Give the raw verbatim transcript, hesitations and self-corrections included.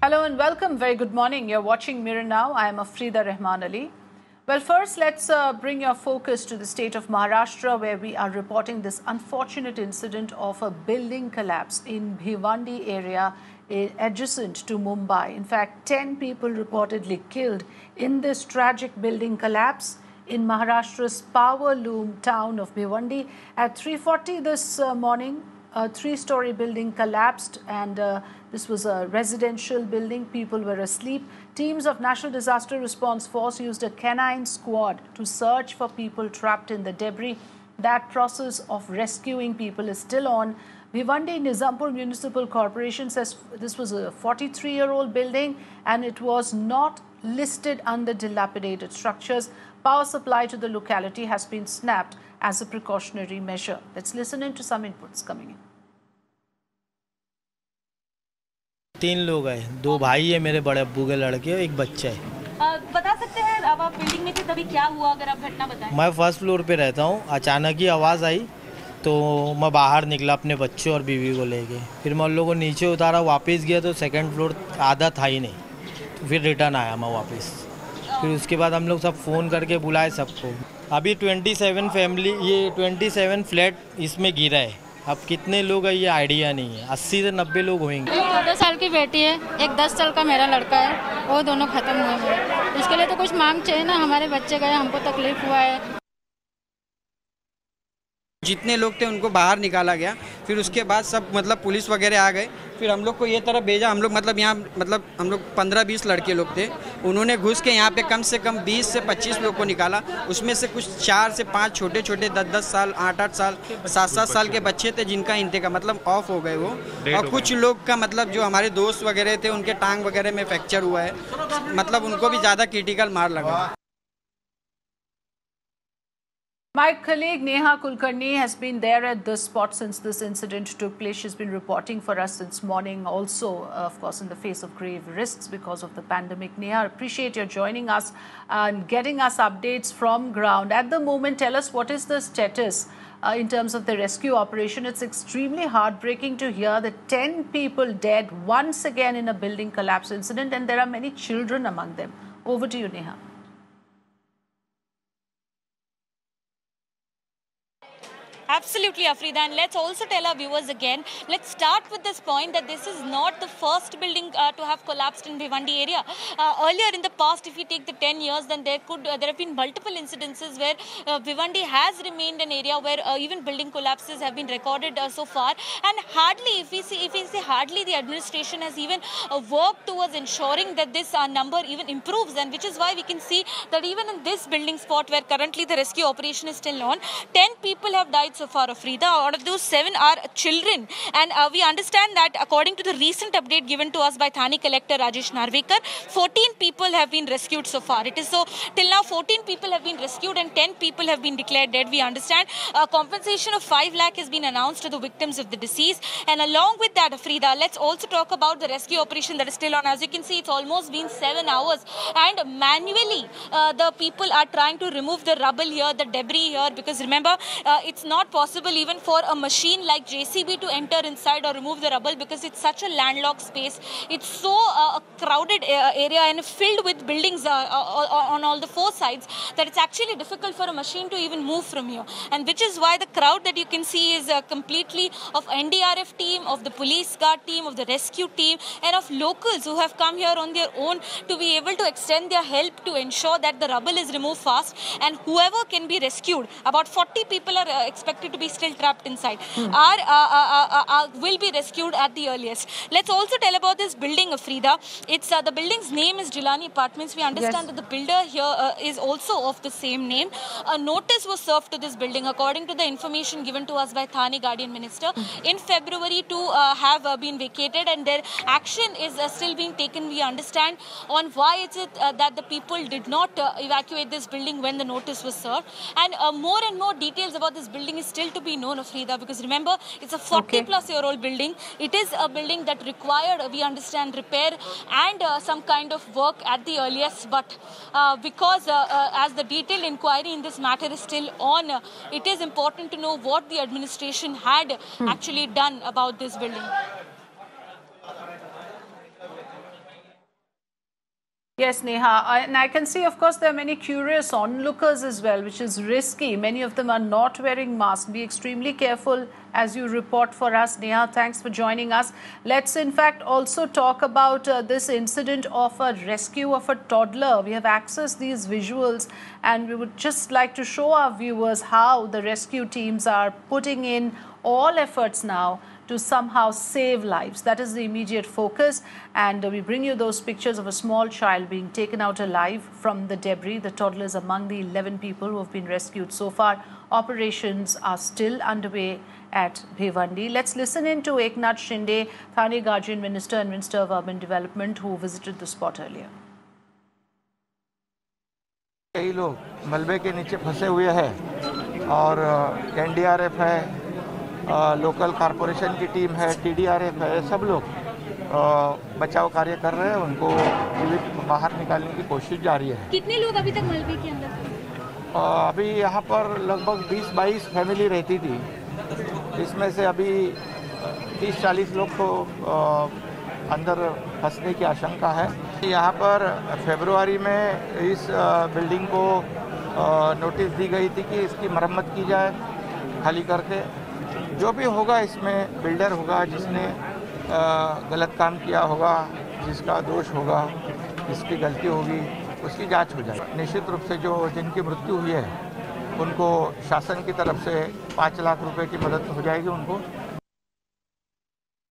Hello and welcome. Very good morning. You're watching Mirror Now. I am Afrida Rahman Ali. Well, first, let's uh, bring your focus to the state of Maharashtra, where we are reporting this unfortunate incident of a building collapse in Bhiwandi area adjacent to Mumbai. In fact, ten people reportedly killed in this tragic building collapse in Maharashtra's power loom town of Bhiwandi. At three forty this uh, morning, a three-story building collapsed, and uh, this was a residential building. People were asleep. Teams of National Disaster Response Force used a canine squad to search for people trapped in the debris. That process of rescuing people is still on. Bhiwandi Nizampur Municipal Corporation says this was a forty-three-year-old building and it was not listed under dilapidated structures. Power supply to the locality has been snapped as a precautionary measure. Let's listen in to some inputs coming in. तीन लोग हैं, दो भाई है मेरे बड़े अब्बू के लड़के और एक बच्चा है। आ, बता सकते हैं अब आप बिल्डिंग में थे तभी क्या हुआ, अगर आप घटना बताएं। मैं फर्स्ट फ्लोर पे रहता हूँ। अचानक ही आवाज़ आई तो मैं बाहर निकला अपने बच्चे और बीवी को लेके। फिर मैं उन लोगों को नीचे उतारा, वापस गया तो सेकंड फ्लोर आधा था ही नहीं, तो फिर रिटर्न आया मैं वापस। फिर उसके बाद हम लोग सब फ़ोन करके बुलाए सबको। अभी सत्ताईस फैमिली, ये सत्ताईस फ्लैट इसमें गिरा है। अब कितने लोग हैं ये आइडिया नहीं है, अस्सी से नब्बे लोग होंगे। चौदह साल की बेटी है, एक दस साल का मेरा लड़का है, वो दोनों खत्म हुए मेरे। इसके लिए तो कुछ मांग चाहिए ना, हमारे बच्चे गए, हमको तकलीफ हुआ है। जितने लोग थे उनको बाहर निकाला गया, फिर उसके बाद सब मतलब पुलिस वगैरह आ गए, फिर हम लोग को ये तरफ भेजा। हम लोग मतलब यहाँ मतलब हम लोग पंद्रह बीस लड़के लोग थे, उन्होंने घुस के यहाँ पे कम से कम बीस से पच्चीस लोग को निकाला। उसमें से कुछ चार से पाँच छोटे छोटे दस दस साल आठ आठ साल सात सात साल के बच्चे थे जिनका इंतकाल मतलब ऑफ हो गए वो, और कुछ लोग का मतलब जो हमारे दोस्त वगैरह थे उनके टांग वगैरह में फ्रैक्चर हुआ है, मतलब उनको भी ज़्यादा क्रिटिकल मार लगा। My colleague Neha Kulkarni has been there at the spot since this incident took place. She's been reporting for us since morning also, uh, of course, in the face of grave risks because of the pandemic. Neha, appreciate your joining us and getting us updates from ground. At the moment, tell us what is the status uh, in terms of the rescue operation. It's extremely heartbreaking to hear that ten people dead once again in a building collapse incident, and there are many children among them. Over to you, Neha. Absolutely, Afrida, and let's also tell our viewers again, let's start with this point that this is not the first building uh, to have collapsed in Bhiwandi area. Uh, earlier in the past, if we take the ten years, then there could uh, there have been multiple incidences where uh, Bhiwandi has remained an area where uh, even building collapses have been recorded uh, so far, and hardly, if we see, if we say hardly, the administration has even uh, worked towards ensuring that this uh, number even improves, and which is why we can see that even in this building spot where currently the rescue operation is still on, ten people have died so far, Afrida. Out of those, seven are children, and uh, we understand that according to the recent update given to us by Thane Collector Rajesh Narvekar, fourteen people have been rescued so far. It is so till now fourteen people have been rescued and ten people have been declared dead. We understand a compensation of five lakh has been announced to the victims of the deceased, and along with that, Afrida, let's also talk about the rescue operation that is still on. As you can see, it's almost been seven hours, and manually uh, the people are trying to remove the rubble here, the debris here, because remember, uh, it's not possible even for a machine like J C B to enter inside or remove the rubble because it's such a landlocked space. It's so uh, a crowded uh, area and filled with buildings uh, uh, on all the four sides that it's actually difficult for a machine to even move from here. And which is why the crowd that you can see is uh, completely of N D R F team, of the police guard team, of the rescue team, and of locals who have come here on their own to be able to extend their help to ensure that the rubble is removed fast and whoever can be rescued. About forty people are uh, expected to be still trapped inside, hmm. are, uh, uh, uh, uh, will be rescued at the earliest. Let's also tell about this building, Afrida. It's uh, the building's name is Jilani Apartments. We understand yes. that the builder here uh, is also of the same name. A notice was served to this building according to the information given to us by Thane Guardian Minister hmm. in February to uh, have uh, been vacated, and their action is uh, still being taken. We understand on why it's it uh, that the people did not uh, evacuate this building when the notice was served, and uh, more and more details about this building is still to be known, Afrida, because remember, it's a forty okay. plus year old building. It is a building that required, we understand, repair and uh, some kind of work at the earliest, but uh, because uh, uh, as the detailed inquiry in this matter is still on, uh, it is important to know what the administration had hmm. actually done about this building. Yes, Neha, I, and I can see, of course, there are many curious onlookers as well, which is risky. Many of them are not wearing masks. Be extremely careful as you report for us. Neha, thanks for joining us. Let's, in fact, also talk about uh, this incident of a rescue of a toddler. We have accessed these visuals, and we would just like to show our viewers how the rescue teams are putting in all efforts now to somehow save lives. That is the immediate focus, and uh, we bring you those pictures of a small child being taken out alive from the debris. The toddler is among the eleven people who have been rescued so far. Operations are still underway at Bhiwandi. Let's listen in to Eknath Shinde, Thane Guardian Minister and Minister of Urban Development, who visited the spot earlier. कई लोग मलबे के नीचे फंसे हुए हैं और N D R F है, आ, लोकल कॉरपोरेशन की टीम है, टी डी आर एफ है, सब लोग आ, बचाव कार्य कर रहे हैं। उनको जीवित बाहर निकालने की कोशिश जारी है। कितने लोग अभी तक मलबे के अंदर? आ, अभी यहाँ पर लगभग बीस बाईस फैमिली रहती थी। इसमें से अभी तीस चालीस लोग को आ, अंदर फंसने की आशंका है। यहाँ पर फरवरी में इस आ, बिल्डिंग को आ, नोटिस दी गई थी कि इसकी मरम्मत की जाए खाली करके। जो भी होगा इसमें बिल्डर होगा जिसने आ, गलत काम किया होगा, जिसका दोष होगा, जिसकी गलती होगी, उसकी जांच हो जाएगी। निश्चित रूप से जो जिनकी मृत्यु हुई है उनको शासन की तरफ से पाँच लाख रुपए की मदद हो जाएगी उनको।